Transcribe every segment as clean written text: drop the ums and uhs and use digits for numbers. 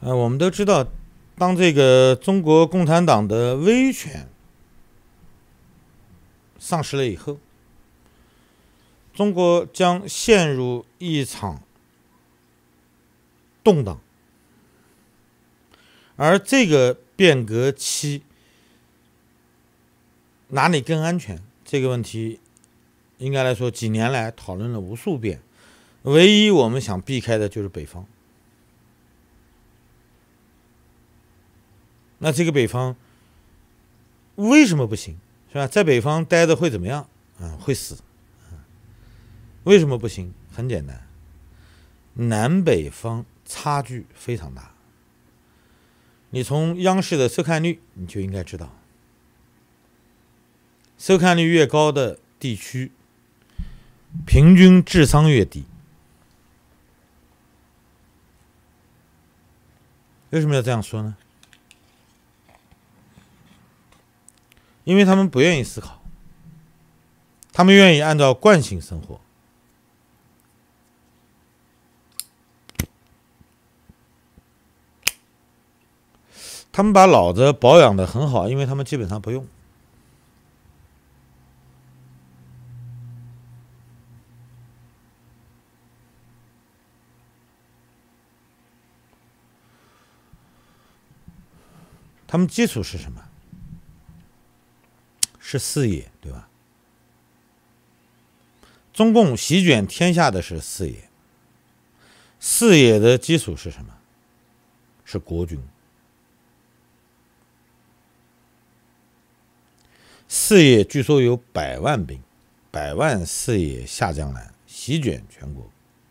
我们都知道，当这个中国共产党的威权丧失了以后，中国将陷入一场动荡，而这个变革期哪里更安全？这个问题应该来说，几年来讨论了无数遍，唯一我们想避开的就是北方。那这个北方为什么不行？是吧？在北方待着会怎么样？会死。为什么不行？很简单，南北方差距非常大。你从央视的收看率你就应该知道，收看率越高的地区，平均智商越低。为什么要这样说呢？因为他们不愿意思考，他们愿意按照惯性生活。他们把脑子保养得很好，因为他们基本上不用。他们基础是什么？是事业，对吧？中共席卷天下的是事业，事业的基础是什么？是国军。事业据说有100万兵，100万事业下江南，席卷全国。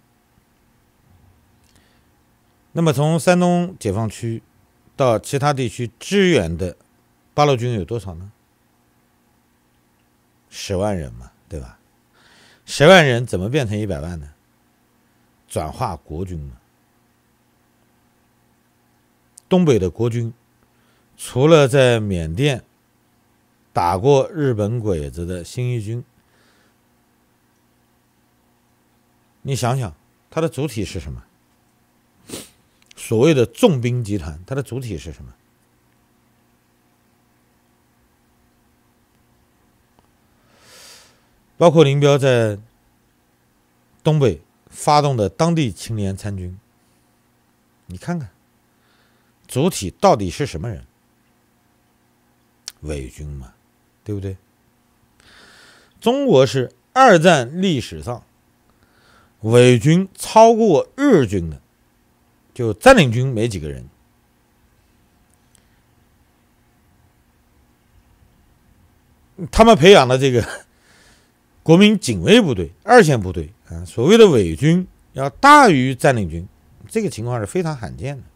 那么从山东解放区到其他地区支援的八路军有多少呢？10万人嘛，对吧？10万人怎么变成100万呢？转化国军嘛。东北的国军除了在缅甸打过日本鬼子的新一军，你想想它的主体是什么？所谓的重兵集团，它的主体是什么？包括林彪在东北发动的当地青年参军，你看看主体到底是什么人？伪军嘛，对不对？中国是2战历史上伪军超过日军的，就占领军没几个人。他们培养的这个国民警卫部队、2线部队所谓的伪军要大于占领军，这个情况是非常罕见的。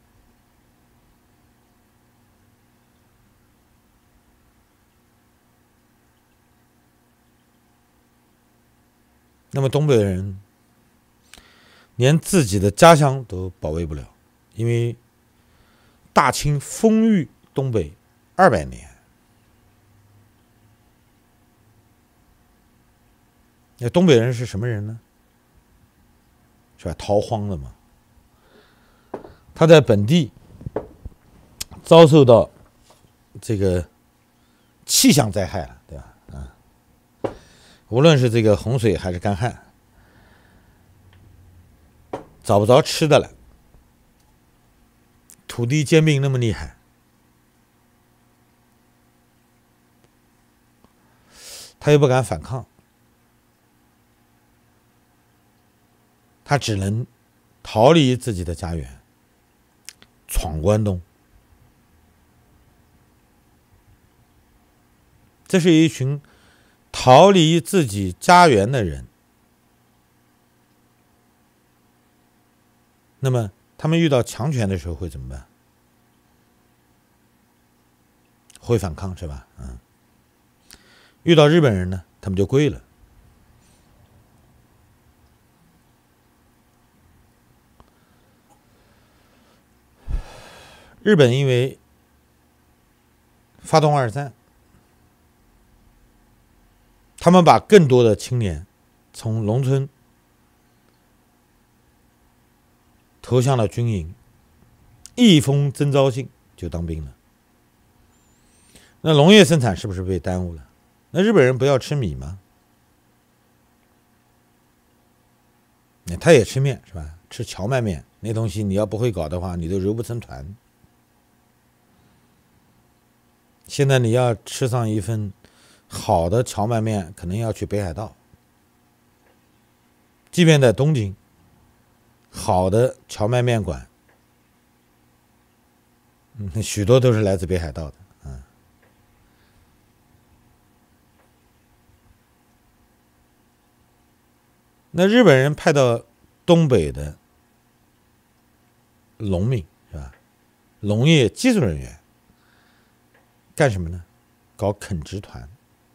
那么东北人连自己的家乡都保卫不了，因为大清封域东北200年。那东北人是什么人呢？是吧？逃荒的嘛。他在本地遭受到这个气象灾害了，对吧？无论是这个洪水还是干旱，找不着吃的了，土地兼并那么厉害，他又不敢反抗，他只能逃离自己的家园，闯关东。这是一群逃离自己家园的人。那么他们遇到强权的时候会怎么办？会反抗，是吧？遇到日本人呢，他们就跪了。日本因为发动2战，他们把更多的青年从农村投向了军营， 一封征召信就当兵了。那农业生产是不是被耽误了？那日本人不要吃米吗？他也吃面是吧？吃荞麦面那东西，你要不会搞的话，你都揉不成团。现在你要吃上一份好的荞麦面，可能要去北海道。即便在东京，好的荞麦面馆，许多都是来自北海道的。那日本人派到东北的农民是吧？农业技术人员干什么呢？搞垦殖团。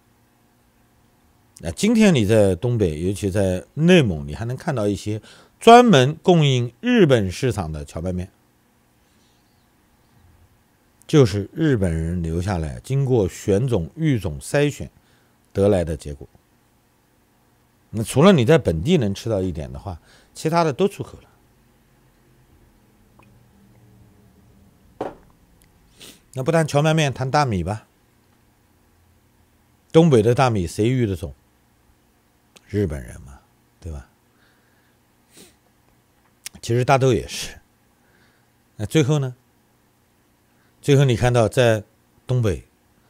今天你在东北，尤其在内蒙，你还能看到一些专门供应日本市场的荞麦面，就是日本人留下来经过选种、育种、筛选得来的结果。那除了你在本地能吃到一点的话，其他的都出口了。那不谈荞麦面，谈大米吧。东北的大米谁育的种？日本人嘛，对吧？其实大豆也是。那最后呢？最后你看到在东北，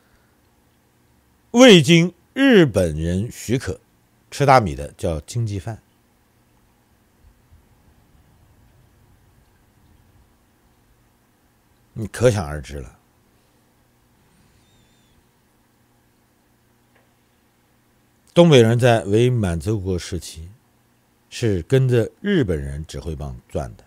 未经日本人许可吃大米的叫经济犯。你可想而知了。东北人在伪满洲国时期是跟着日本人指挥棒转的，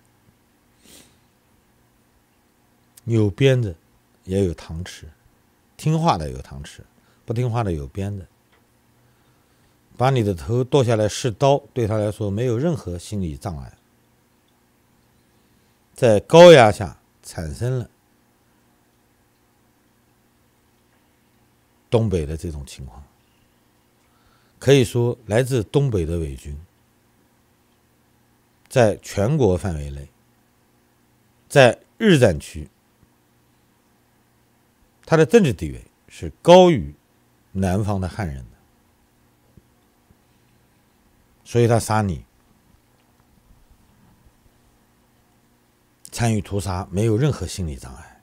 有鞭子也有糖吃，听话的有糖吃，不听话的有鞭子。把你的头剁下来是刀，对他来说没有任何心理障碍。在高压下产生了东北的这种情况。可以说，来自东北的伪军，在全国范围内，在日战区，他的政治地位是高于南方的汉人的，所以他杀你，参与屠杀没有任何心理障碍。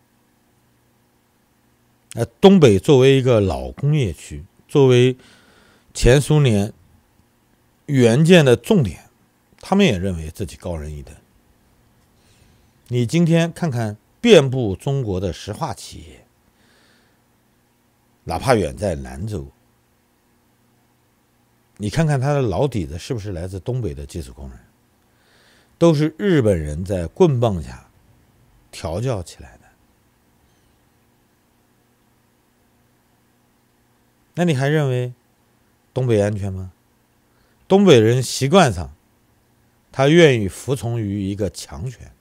东北作为一个老工业区，作为前苏联援建的重点，他们也认为自己高人一等。你今天看看遍布中国的石化企业，哪怕远在兰州，你看看他的老底子是不是来自东北的技术工人，都是日本人在棍棒下调教起来的。那你还认为东北安全吗？东北人习惯上，他愿意服从于一个强权。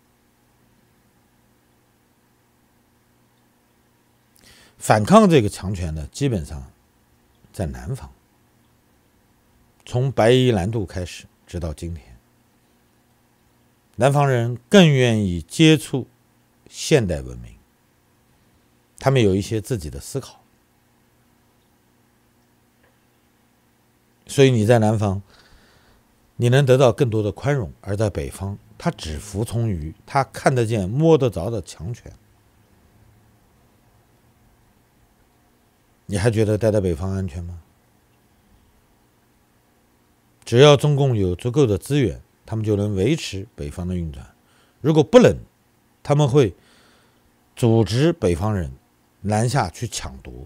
反抗这个强权的，基本上在南方，从白衣蓝渡开始，直到今天，南方人更愿意接触现代文明，他们有一些自己的思考。所以你在南方，你能得到更多的宽容，而在北方，他只服从于他看得见摸得着的强权。你还觉得待在北方安全吗？只要中共有足够的资源，他们就能维持北方的运转。如果不能，他们会组织北方人南下去抢夺。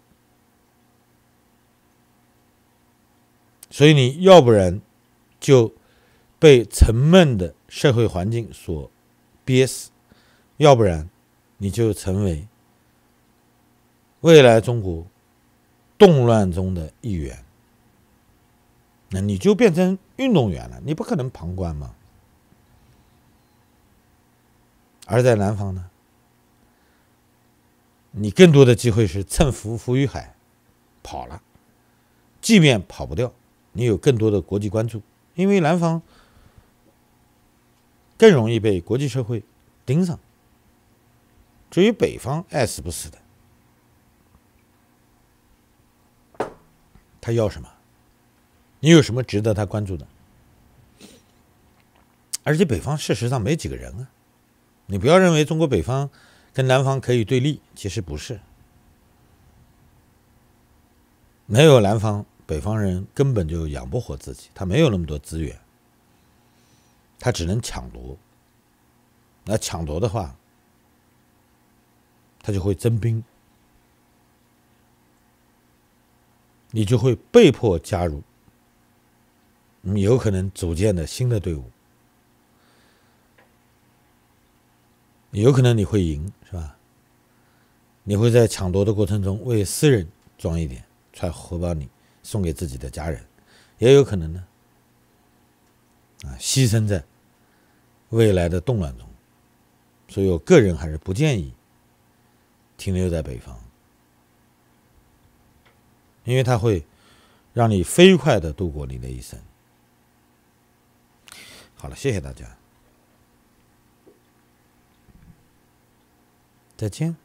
所以你要不然就被沉闷的社会环境所憋死，要不然你就成为未来中国动乱中的一员。那你就变成运动员了，你不可能旁观嘛。而在南方呢，你更多的机会是趁浮浮于海跑了，即便跑不掉，你有更多的国际关注，因为南方更容易被国际社会盯上， 至于北方爱死不死的，他要什么？你有什么值得他关注的？而且北方事实上没几个人啊，你不要认为中国北方跟南方可以对立，其实不是。没有南方，北方人根本就养不活自己，他没有那么多资源，他只能抢夺。那抢夺的话，他就会征兵，你就会被迫加入，你有可能组建的新的队伍，有可能你会赢，是吧？你会在抢夺的过程中为私人装一点，揣荷包里送给自己的家人，也有可能呢，牺牲在未来的动乱中。所以我个人还是不建议停留在北方，因为它会让你飞快地度过你的一生。好了，谢谢大家，再见。